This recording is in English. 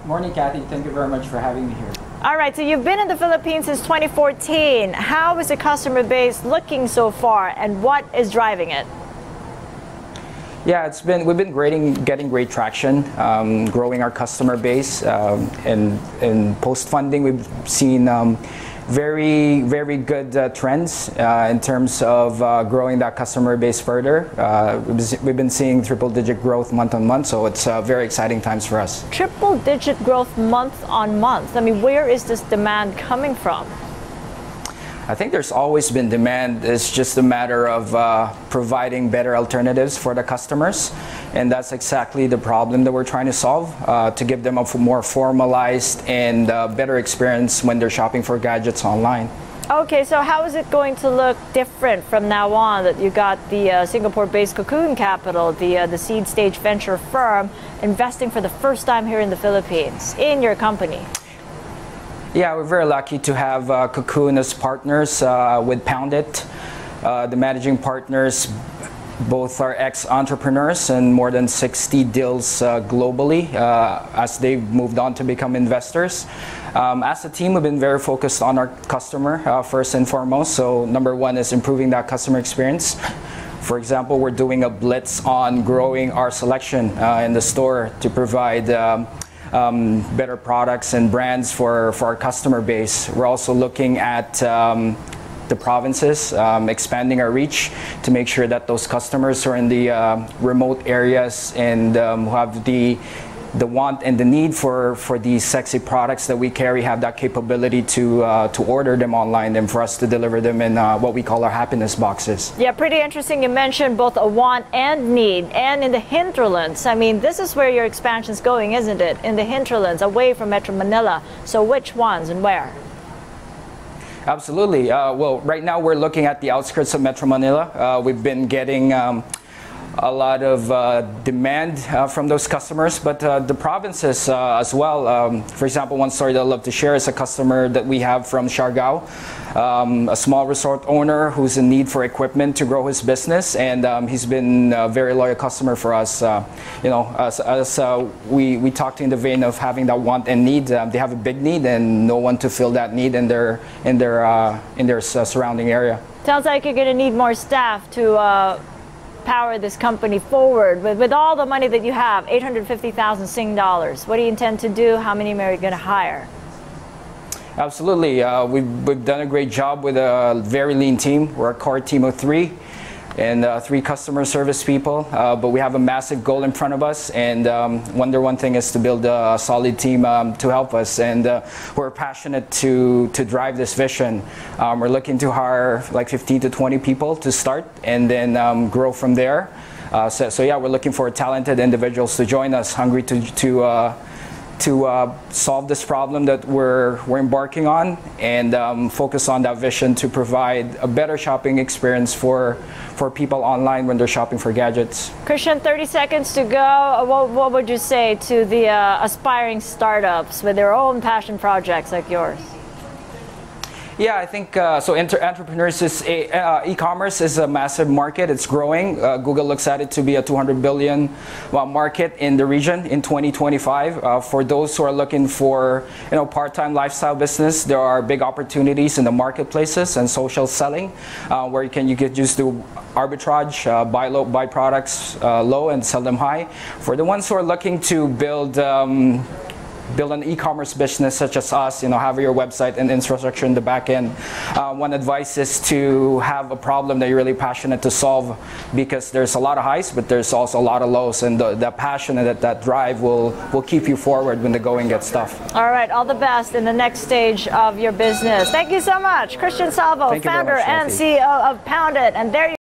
Morning, Kathy. Thank you very much for having me here. All right, so you've been in the Philippines since 2014. How is the customer base looking so far, and what is driving it? Yeah, we've been getting great traction, growing our customer base, and post funding we've seen very good trends in terms of growing that customer base further. We've been seeing triple-digit growth month on month, so it's very exciting times for us. Triple-digit growth month on month. I mean, where is this demand coming from? I think there's always been demand. It's just a matter of providing better alternatives for the customers, and that's exactly the problem that we're trying to solve, to give them a more formalized and better experience when they're shopping for gadgets online. Okay, so how is it going to look different from now on that you got the Singapore-based Cocoon Capital, the seed stage venture firm, investing for the first time here in the Philippines in your company? Yeah, we're very lucky to have Cocoon as partners with Poundit. The managing partners both are ex-entrepreneurs and more than 60 deals globally as they've moved on to become investors. As a team, we've been very focused on our customer first and foremost. So number one is improving that customer experience. For example, we're doing a blitz on growing our selection in the store to provide better products and brands for our customer base. We're also looking at the provinces, expanding our reach to make sure that those customers who are in the remote areas and who have the want and the need for these sexy products that we carry have that capability to order them online and for us to deliver them in what we call our happiness boxes. Yeah, pretty interesting. You mentioned both a want and need, and in the hinterlands. I mean, this is where your expansion is going, isn't it? In the hinterlands, away from Metro Manila. So which ones and where? Absolutely. Well, right now we're looking at the outskirts of Metro Manila. We've been getting a lot of demand from those customers, but the provinces as well. For example, one story that I'd love to share is a customer that we have from Siargao, a small resort owner who's in need for equipment to grow his business, and he's been a very loyal customer for us. You know, as we talked in the vein of having that want and need, they have a big need and no one to fill that need in their surrounding area. Sounds like you're going to need more staff to power this company forward. With all the money that you have, 850,000 Sing dollars, what do you intend to do? How many are you going to hire? Absolutely. We've done a great job with a very lean team. We're a core team of 3 and 3 customer service people, but we have a massive goal in front of us, and one thing is to build a solid team to help us, and we're passionate to drive this vision. We're looking to hire like 15 to 20 people to start and then grow from there. So yeah, we're looking for talented individuals to join us, hungry to solve this problem that we're embarking on, and focus on that vision to provide a better shopping experience for people online when they're shopping for gadgets. Christian, 30 seconds to go. What would you say to the aspiring startups with their own passion projects like yours? Yeah, I think so. Entrepreneurs e-commerce is a massive market. It's growing. Google looks at it to be a 200 billion market in the region in 2025. For those who are looking for part-time lifestyle business, there are big opportunities in the marketplaces and social selling, where you can just do arbitrage, buy products low and sell them high. For the ones who are looking to build an e-commerce business such as us, have your website and infrastructure in the back end. One advice is to have a problem that you're really passionate to solve, because there's a lot of highs, but there's also a lot of lows, and that passion and that drive will keep you forward when the going gets tough. All right, all the best in the next stage of your business. Thank you so much, Christian Salvo, founder and CEO of Poundit, and there you